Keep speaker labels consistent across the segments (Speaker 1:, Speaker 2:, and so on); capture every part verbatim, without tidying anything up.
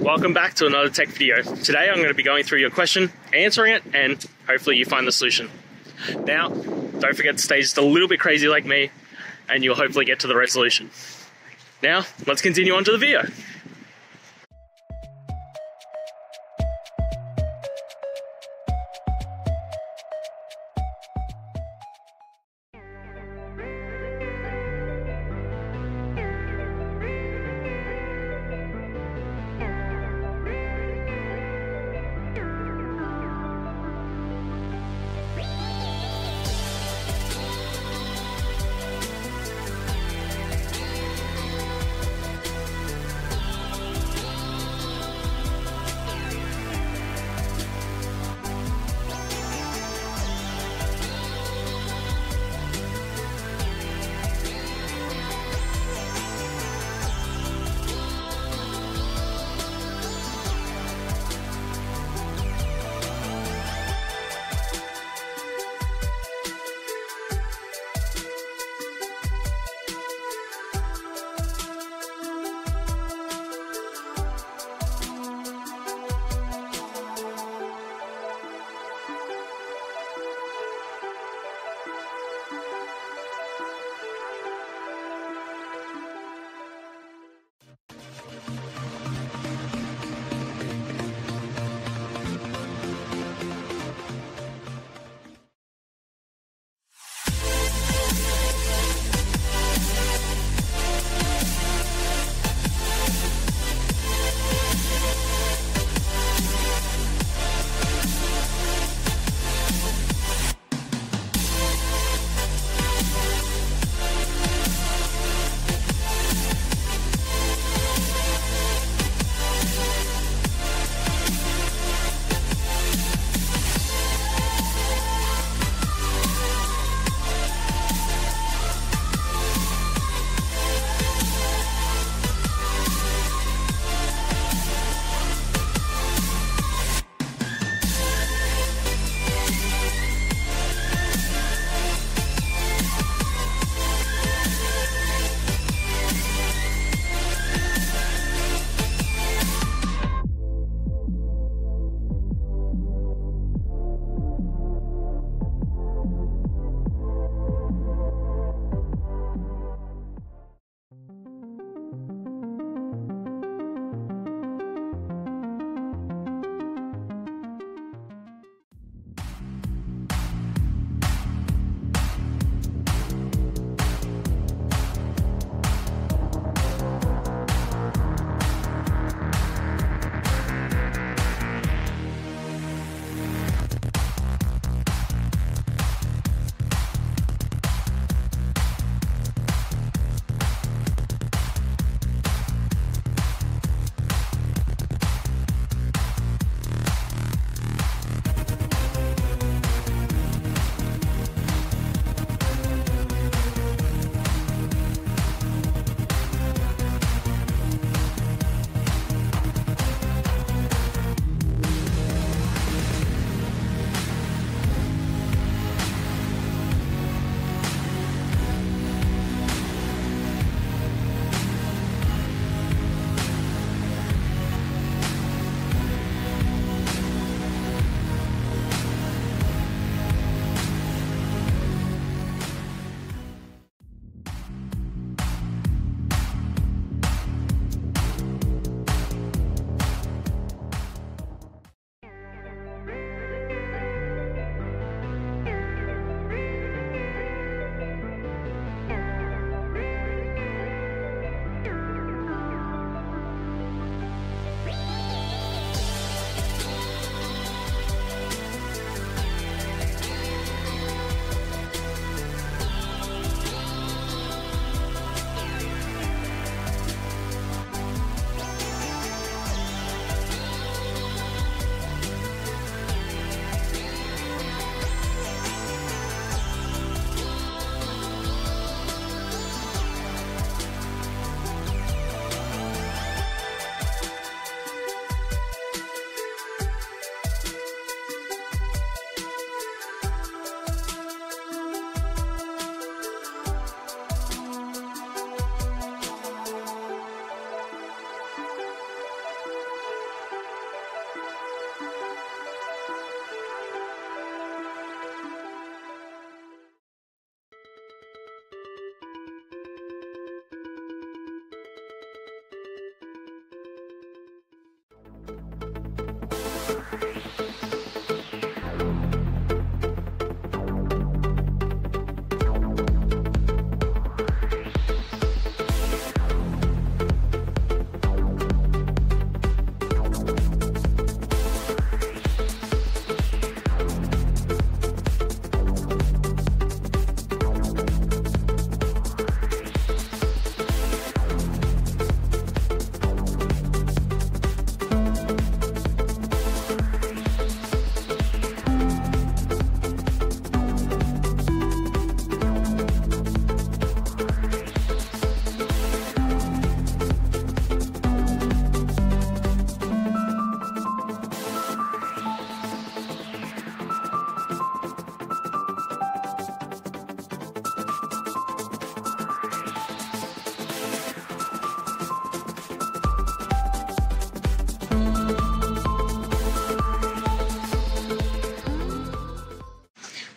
Speaker 1: Welcome back to another tech video. Today I'm going to be going through your question, answering it, and hopefully you find the solution. Now, don't forget to stay just a little bit crazy like me, and you'll hopefully get to the resolution. Now, let's continue on to the video.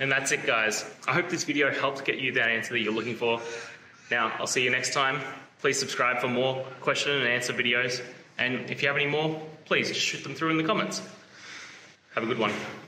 Speaker 1: And that's it, guys. I hope this video helped get you that answer that you're looking for. Now, I'll see you next time. Please subscribe for more question and answer videos. And if you have any more, please just shoot them through in the comments. Have a good one.